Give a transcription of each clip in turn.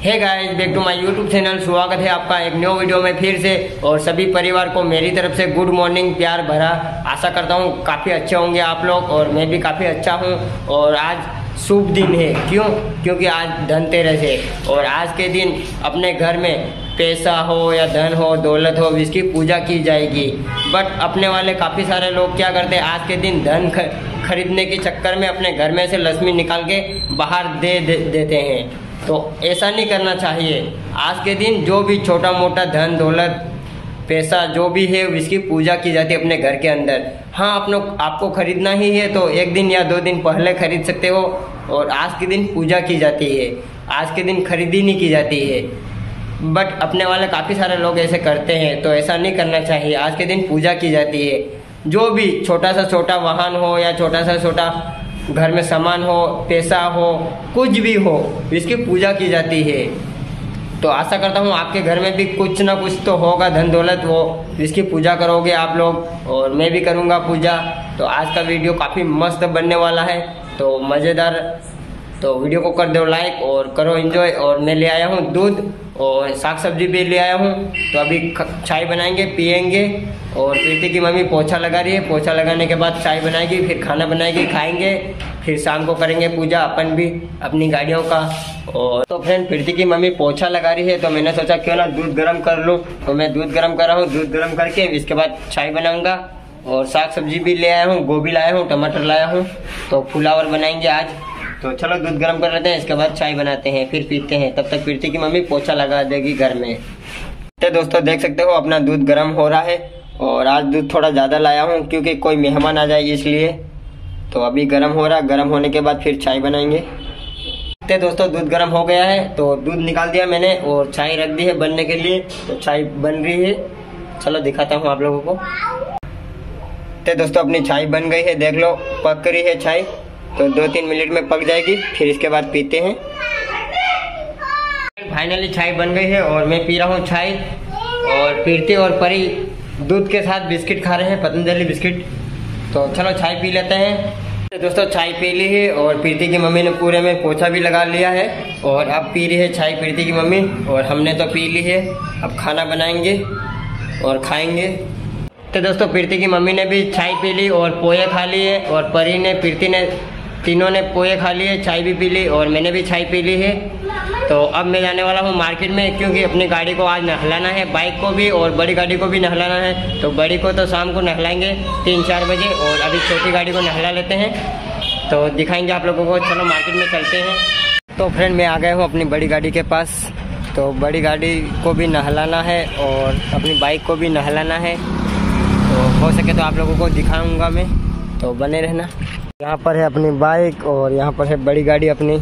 Hey guys, back to my YouTube channel. स्वागत है आपका एक न्यू वीडियो में फिर से। और सभी परिवार को मेरी तरफ से गुड मॉर्निंग, प्यार भरा। आशा करता हूँ काफ़ी अच्छे होंगे आप लोग और मैं भी काफ़ी अच्छा हूँ। और आज शुभ दिन है, क्योंकि आज धनतेरस है और आज के दिन अपने घर में पैसा हो या धन हो, दौलत हो, इसकी पूजा की जाएगी। बट अपने वाले काफ़ी सारे लोग क्या करते हैं, आज के दिन धन खरीदने के चक्कर में अपने घर में से लक्ष्मी निकाल के बाहर देते हैं। तो ऐसा नहीं करना चाहिए। आज के दिन जो भी छोटा मोटा धन दौलत पैसा जो भी है इसकी पूजा की जाती है अपने घर के अंदर। हाँ, आपको खरीदना ही है तो एक दिन या 2 दिन पहले खरीद सकते हो। और आज के दिन पूजा की जाती है, आज के दिन खरीदी नहीं की जाती है। बट अपने वाले काफ़ी सारे लोग ऐसे करते हैं, तो ऐसा नहीं करना चाहिए। आज के दिन पूजा की जाती है। जो भी छोटा सा छोटा वाहन हो या छोटा सा छोटा घर में सामान हो, पैसा हो, कुछ भी हो, इसकी पूजा की जाती है। तो आशा करता हूँ आपके घर में भी कुछ ना कुछ तो होगा धन दौलत, वो इसकी पूजा करोगे आप लोग और मैं भी करूँगा पूजा। तो आज का वीडियो काफ़ी मस्त बनने वाला है, तो मज़ेदार। तो वीडियो को कर दो लाइक और करो एंजॉय। और मैं ले आया हूँ दूध और साग सब्जी भी ले आया हूँ। तो अभी चाय बनाएंगे, पियेंगे। और प्रीति की मम्मी पोछा लगा रही है, पोछा लगाने के बाद चाय बनाएगी, फिर खाना बनाएगी, खाएंगे, फिर शाम को करेंगे पूजा अपन भी अपनी गाड़ियों का। और तो फ्रेंड, प्रीति की मम्मी पोछा लगा रही है तो मैंने सोचा क्यों ना दूध गर्म कर लूँ। तो मैं दूध गर्म कर रहा हूँ। दूध गर्म करके इसके बाद चाय बनाऊँगा। और साग सब्जी भी ले आया हूँ, गोभी लाया हूँ, टमाटर लाया हूँ। तो फुलावर बनाएंगे आज। तो चलो दूध गर्म कर लेते हैं, इसके बाद चाय बनाते हैं, फिर पीते हैं। तब तक प्रीति की मम्मी पोछा लगा देगी घर में। तो दोस्तों देख सकते हो अपना दूध गर्म हो रहा है। और आज दूध थोड़ा ज़्यादा लाया हूँ क्योंकि कोई मेहमान आ जाए इसलिए। तो अभी गर्म हो रहा, गर्म होने के बाद फिर चाय बनाएंगे। तो दोस्तों दूध गर्म हो गया है, तो दूध निकाल दिया मैंने और चाय रख दी है बनने के लिए। तो चाय बन रही है, चलो दिखाता हूँ आप लोगों को। तो दोस्तों अपनी चाय बन गई है, देख लो पक रही है चाय। तो 2-3 मिनट में पक जाएगी, फिर इसके बाद पीते हैं। फाइनली चाय बन गई है और मैं पी रहा हूँ चाय। और प्रीति और परी दूध के साथ बिस्किट खा रहे हैं, पतंजलि बिस्किट। तो चलो चाय पी लेते हैं। तो दोस्तों चाय पी ली है और प्रीति की मम्मी ने पूरे में पोछा भी लगा लिया है। और अब पी रही है चाय प्रीति की मम्मी और हमने तो पी ली है। अब खाना बनाएंगे और खाएंगे। तो दोस्तों प्रीति की मम्मी ने भी चाय पी ली और पोहे खा लिए। और परी ने, प्रीति ने, तीनों ने पोहे खा लिए, चाय भी पी ली और मैंने भी चाय पी ली है। तो अब मैं जाने वाला हूँ मार्केट में, क्योंकि अपनी गाड़ी को आज नहलाना है, बाइक को भी और बड़ी गाड़ी को भी नहलाना है। तो बड़ी को तो शाम को नहलाएंगे 3-4 बजे और अभी छोटी गाड़ी को नहला लेते हैं। तो दिखाएंगे आप लोगों को। चलो मार्केट में चलते हैं। तो फ्रेंड मैं आ गया हूँ अपनी बड़ी गाड़ी के पास। तो बड़ी गाड़ी को भी नहलाना है और अपनी बाइक को भी नहलाना है। तो हो सके तो आप लोगों को दिखाऊँगा मैं, तो बने रहना। यहाँ पर है अपनी बाइक और यहाँ पर है बड़ी गाड़ी अपनी।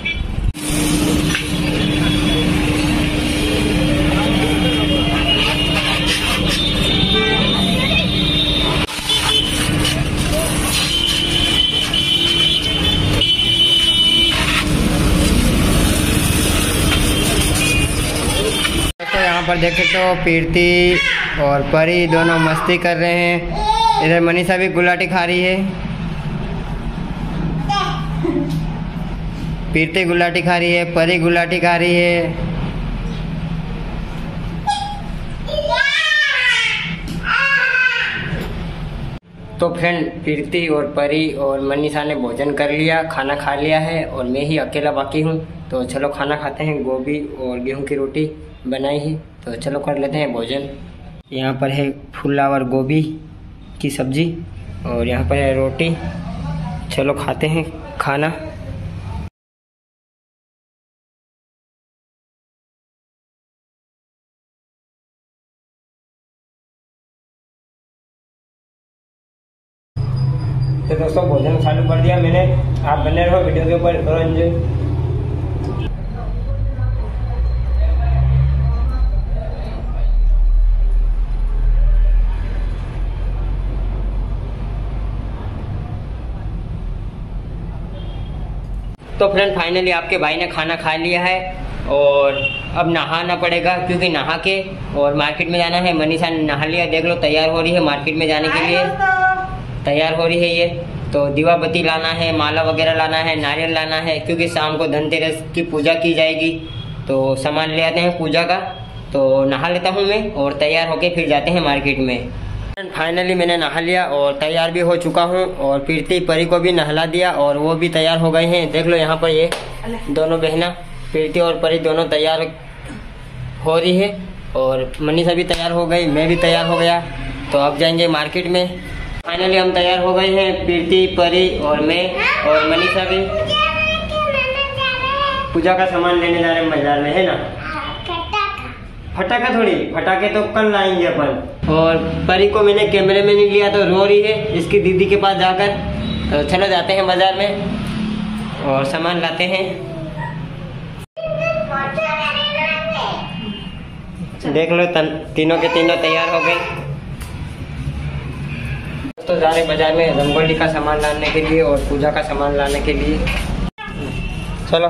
तो यहाँ पर देख सकते हो प्रीति और परी दोनों मस्ती कर रहे हैं। इधर मनीषा भी गुलाटी खा रही है। प्रीति गुलाटी खा रही है, परी गुलाटी खा रही है। तो फ्रेंड प्रीति और परी और मनीषा ने भोजन कर लिया, खाना खा लिया है और मैं ही अकेला बाकी हूँ। तो चलो खाना खाते हैं। गोभी और गेहूं की रोटी बनाई है, तो चलो कर लेते हैं भोजन। यहाँ पर है फुलावर गोभी की सब्जी और यहाँ पर है रोटी। चलो खाते हैं खाना। तो दोस्तों भोजन चालू कर दिया मैंने। आप बने रहो वीडियो के ऊपर, करो एंजॉय। तो फ्रेंड फाइनली आपके भाई ने खाना खा लिया है और अब नहाना पड़ेगा, क्योंकि नहा के और मार्केट में जाना है। मनीषा ने नहा लिया, देख लो तैयार हो रही है मार्केट में जाने के लिए, तैयार हो रही है ये। तो दीवा बत्ती लाना है, माला वगैरह लाना है, नारियल लाना है, क्योंकि शाम को धनतेरस की पूजा की जाएगी। तो सामान ले आते हैं पूजा का। तो नहा लेता हूँ मैं और तैयार होके फिर जाते हैं मार्केट में। फाइनली मैंने नहा लिया और तैयार भी हो चुका हूँ और प्रीति परी को भी नहला दिया और वो भी तैयार हो गए हैं। देख लो यहाँ पर ये दोनों बहना प्रीति और परी दोनों तैयार हो रही है और मनीषा भी तैयार हो गई, मैं भी तैयार हो गया। तो अब जाएंगे मार्केट में। फाइनली हम तैयार हो गए हैं, प्रीति परी और मैं और मनीषा भी। पूजा का सामान लेने जा रहे हैं बाजार में, है ना। फटाखा थोड़ी, फटाखे तो कल लाएंगे अपन। और परी को मैंने कैमरे में नहीं लिया तो रो रही है इसकी दीदी के पास जाकर। तो चलो जाते हैं बाजार में और सामान लाते हैं। देख लो तीनों के तीनों तैयार हो गए। तो जा रहे बाजार में रंगोली का सामान लाने के लिए और पूजा का सामान लाने के लिए। चलो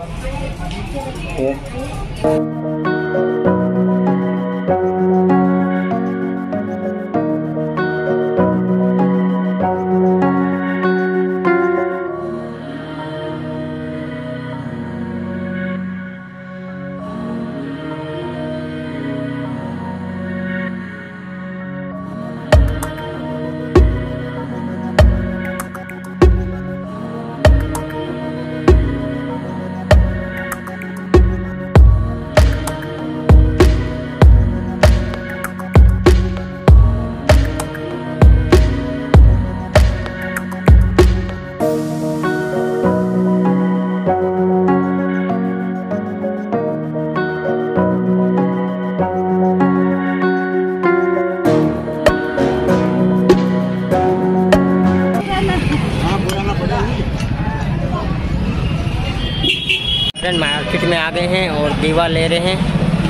मार्केट में आ गए हैं और दीवा ले रहे हैं।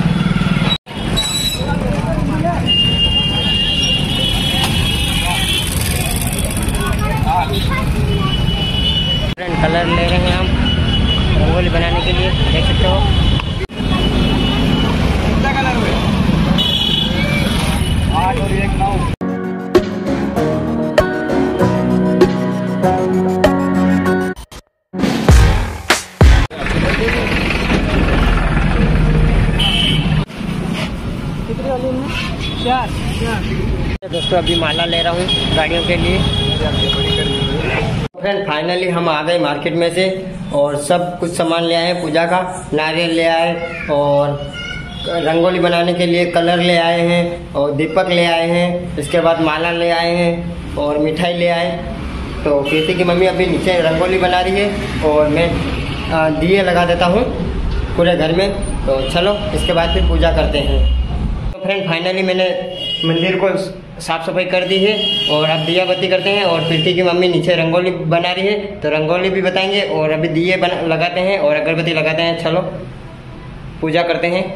कलर ले रहे हैं हम रंगोली बनाने के लिए, देख सकते हो। कलर में 8 और 1 9। दोस्तों अभी माला ले रहा हूँ गाड़ियों के लिए। फ्रेंड फाइनली हम आ गए मार्केट में से और सब कुछ सामान ले आए हैं पूजा का। नारियल ले आए और रंगोली बनाने के लिए कलर ले आए हैं और दीपक ले आए हैं। इसके बाद माला ले आए हैं और मिठाई ले आए। तो प्रीति की मम्मी अभी नीचे रंगोली बना रही है और मैं दिए लगा देता हूँ पूरे घर में। तो चलो इसके बाद फिर पूजा करते हैं। फ्रेंड फाइनली मैंने मंदिर को साफ सफाई कर दी है और अब दिया बत्ती करते हैं। और प्रीति की मम्मी नीचे रंगोली बना रही है तो रंगोली भी बताएंगे और अभी दिए लगाते हैं और अगरबत्ती लगाते हैं। चलो पूजा करते हैं।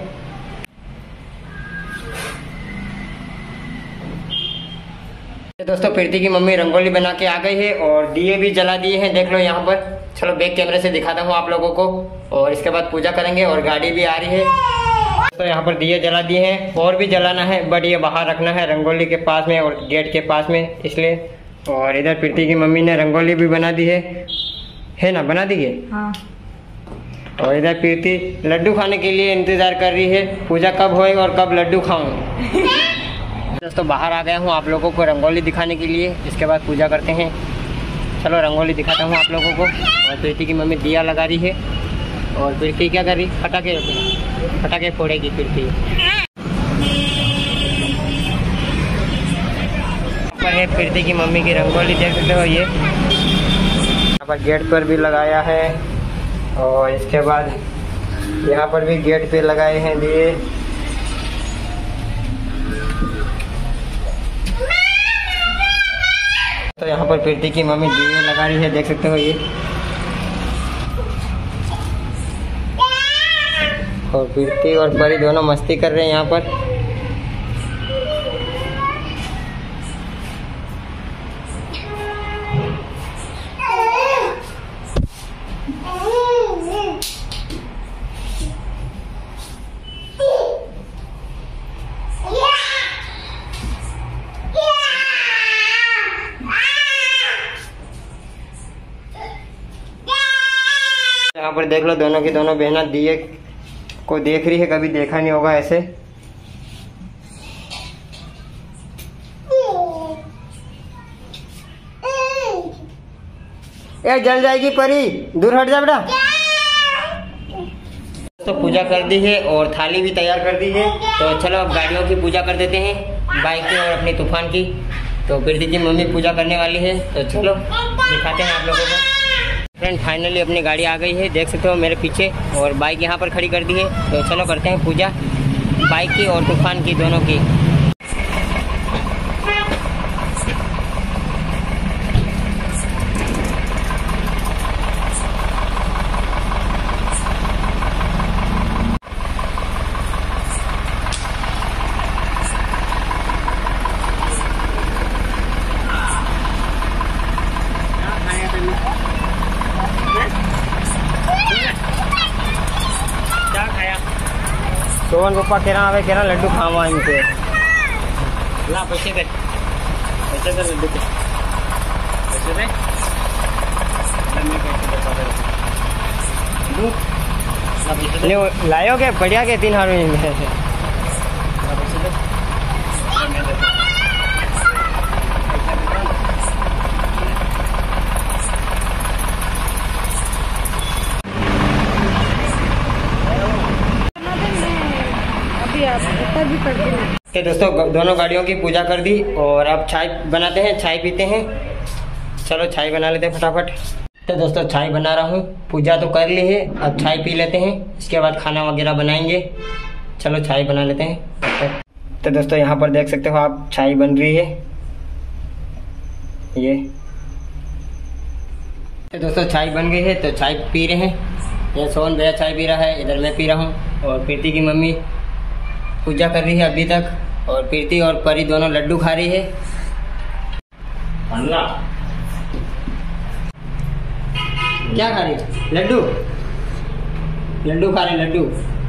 दोस्तों प्रीति की मम्मी रंगोली बना के आ गई है और दिए भी जला दिए हैं, देख लो यहाँ पर। चलो बैक कैमरे से दिखाता हूँ आप लोगों को और इसके बाद पूजा करेंगे और गाड़ी भी आ रही है। तो यहाँ पर दिए जला दिए हैं और भी जलाना है बट ये बाहर रखना है रंगोली के पास में और गेट के पास में, इसलिए। और इधर प्रीति की मम्मी ने रंगोली भी बना दी है ना, बना दी है। हाँ। और इधर प्रीति लड्डू खाने के लिए इंतजार कर रही है, पूजा कब होए और कब लड्डू खाऊं। दोस्तों बाहर आ गया हूँ आप लोगों को रंगोली दिखाने के लिए, इसके बाद पूजा करते हैं। चलो रंगोली दिखाता हूँ आप लोगों को। और प्रीति की मम्मी दिया लगा रही है और प्रीति क्या कर रही, फटाके फोड़ेगी प्रीति। पर है प्रीति की मम्मी की रंगोली, देख सकते हो। ये यहाँ पर गेट पर भी लगाया है और इसके बाद यहाँ पर भी गेट पे लगाए हैं दिए। तो यहाँ पर प्रीति की मम्मी दिए लगा रही है, देख सकते हो ये। और प्रीति और परी दोनों मस्ती कर रहे हैं यहाँ पर। यहाँ पर देख लो दोनों की दोनों बहना दिए को देख रही है, कभी देखा नहीं होगा ऐसे। ए जल जाएगी परी, दूर हट जा बेटा। तो पूजा कर दी है और थाली भी तैयार कर दी है। तो चलो अब गाड़ियों की पूजा कर देते हैं, बाइक की और अपनी तूफान की। तो प्रीति की मम्मी पूजा करने वाली है, तो चलो दिखाते हैं आप लोगों को। फ्रेंड फाइनली अपनी गाड़ी आ गई है, देख सकते हो मेरे पीछे, और बाइक यहाँ पर खड़ी कर दी है। तो चलो करते हैं पूजा बाइक की और तूफान की, दोनों की। सोवन पप्पा कह रहा लड्डू खावा इनके। ला पैसे कर लड्डू के पैसे लायो के बढ़िया के 3 हार में। तो दोस्तों दोनों गाड़ियों की पूजा कर दी और अब चाय बनाते हैं, चाय पीते हैं। चलो चाय बना लेते हैं फटाफट। तो दोस्तों चाय बना रहा हूँ, पूजा तो कर ली है, अब चाय पी लेते हैं, इसके बाद खाना वगैरह बनाएंगे। चलो चाय बना लेते हैं। तो दोस्तों यहाँ पर देख सकते हो आप, चाय बन रही है ये। तो दोस्तों चाय बन गई है, तो चाय पी रहे हैं। ये सोहन भैया चाय पी रहा है, इधर मैं पी रहा हूँ, और प्रीति की मम्मी पूजा कर रही है अभी तक, और प्रीति और परी दोनों लड्डू खा रही है। क्या खा रही है? लड्डू लड्डू खा रहे, लड्डू।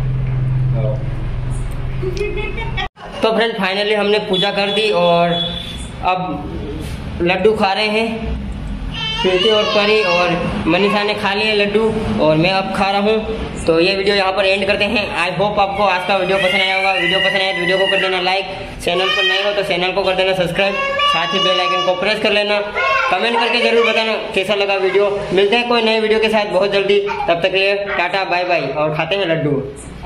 तो फ्रेंड फाइनली हमने पूजा कर दी और अब लड्डू खा रहे हैं। प्रीति और परी और मनीषा ने खा लिए लड्डू और मैं अब खा रहा हूँ। तो ये वीडियो यहाँ पर एंड करते हैं। आई होप आपको आज का वीडियो पसंद आया होगा। वीडियो पसंद आया तो वीडियो को कर देना लाइक, चैनल पर नए हो तो चैनल को कर देना सब्सक्राइब, साथ ही बेल आइकन को प्रेस कर लेना। कमेंट करके जरूर बताना कैसा लगा वीडियो। मिलते हैं कोई नई वीडियो के साथ बहुत जल्दी, तब तक के लिए टाटा बाय बाय, और खाते हैं लड्डू।